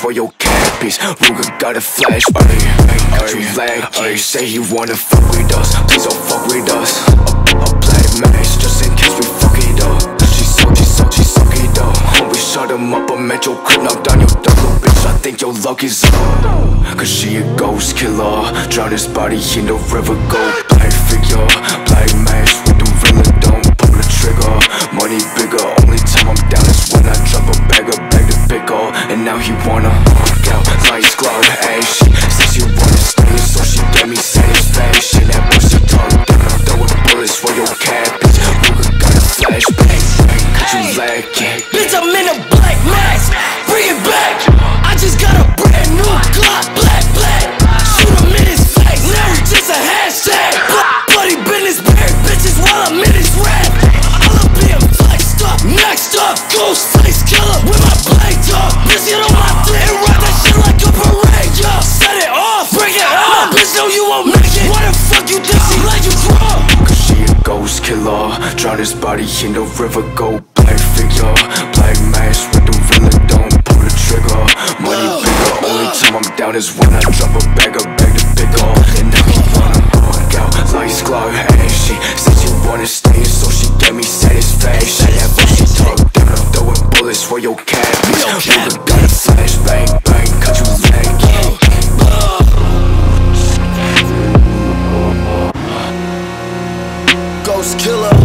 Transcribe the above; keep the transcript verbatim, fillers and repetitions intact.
for your cat piece. Ruger got a flash, ayy, got you lag. Ayy, say he wanna fuck with us, please don't fuck with us. A, a black mask, just in case we fuck it up. She suck, she suck, she suck it up. Homie, shut him up, I'm at your crib, knock down your door, little bitch. I think your luck is up, cause she a ghost killer. Drown his body in the river, go black figure, black mask with the real, don't pull the trigger. Money bigger, only time I'm down is when I drop a bag, a bag to pick up. And now he wanna walk out, lights glove, ayy. She says she wanna stay, so she gave me satisfaction. That pussy talk, then I'm throwing bullets for your cabbage. Ruger got a flashbang, bang, cause you lacking. Bitch, I'm in a black mask, bring it back. I just got a brand new Glock, black, black. Shoot him in his face, now it's just a hashtag. Bloody business, buried bitches while I'm in his rap. All up in flexed up, next up, ghost face killer with my blade dog. Bitch, get on my dick and ride that shit like a parade, yo. Set it off, break it off. Bitch, no, you won't make it. Why the fuck you think she let you draw? Cause she a ghost killer. Drown his body in the river, go black figure, black mask with the real, don't pull the trigger. Money bigger, only time I'm down is when I drop a bag, a bag to pick up. And now he wanna walk out, lights glow, and she said she wanna stay, so she gave me satisfaction. That pussy talk, then I'm throwing bullets for your cat. Ruger got a flashbang, bang, cause you lagging. Ghost killer.